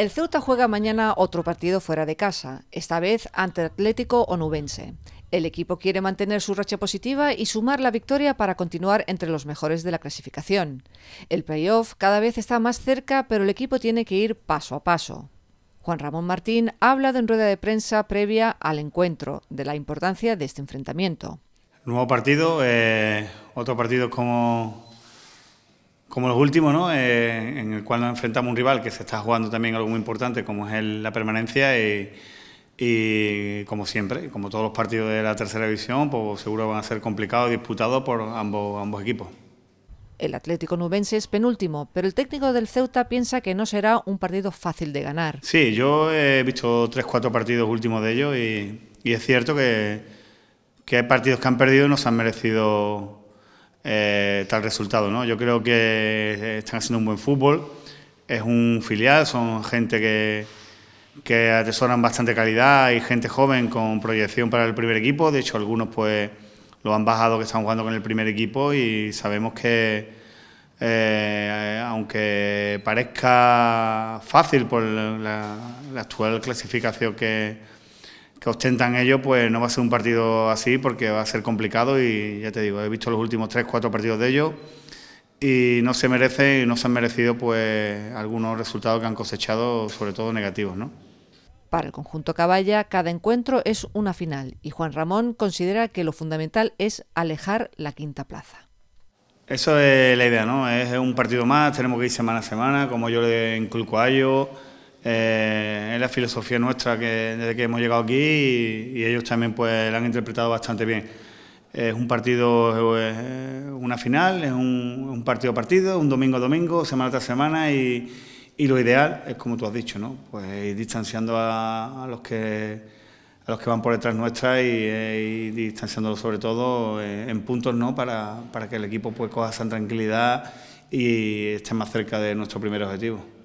El Ceuta juega mañana otro partido fuera de casa, esta vez ante Atlético Onubense. El equipo quiere mantener su racha positiva y sumar la victoria para continuar entre los mejores de la clasificación. El playoff cada vez está más cerca, pero el equipo tiene que ir paso a paso. Juan Ramón Martín ha hablado en rueda de prensa previa al encuentro de la importancia de este enfrentamiento. Nuevo partido, otro partido como los últimos, ¿no? En el cual nos enfrentamos a un rival que se está jugando también algo muy importante, como es la permanencia y como siempre, como todos los partidos de la tercera división, pues seguro van a ser complicados y disputados por ambos equipos. El Atlético Onubense es penúltimo, pero el técnico del Ceuta piensa que no será un partido fácil de ganar. Sí, yo he visto 3-4 partidos últimos de ellos y es cierto que hay partidos que han perdido y no se han merecido tal resultado, ¿no? Yo creo que están haciendo un buen fútbol, es un filial, son gente que atesoran bastante calidad y gente joven con proyección para el primer equipo. De hecho, algunos pues lo han bajado, que están jugando con el primer equipo, y sabemos que aunque parezca fácil por la actual clasificación que ostentan ellos, pues no va a ser un partido así, porque va a ser complicado. Y ya te digo, he visto los últimos 3-4 partidos de ellos y no se merecen y no se han merecido pues algunos resultados que han cosechado, sobre todo negativos, ¿no? Para el conjunto Caballa, cada encuentro es una final y Juan Ramón considera que lo fundamental es alejar la quinta plaza. Eso es la idea, ¿no? Es un partido más, tenemos que ir semana a semana, como yo le inculco a ellos. Es la filosofía nuestra desde que hemos llegado aquí y ellos también pues la han interpretado bastante bien. Es un partido, una final, es un partido a partido, un domingo a domingo, semana tras semana, y lo ideal es, como tú has dicho, ¿no? Pues ir distanciando a los que van por detrás nuestra y distanciándolos sobre todo en puntos, ¿no? Para que el equipo pues coja esa tranquilidad y esté más cerca de nuestro primer objetivo.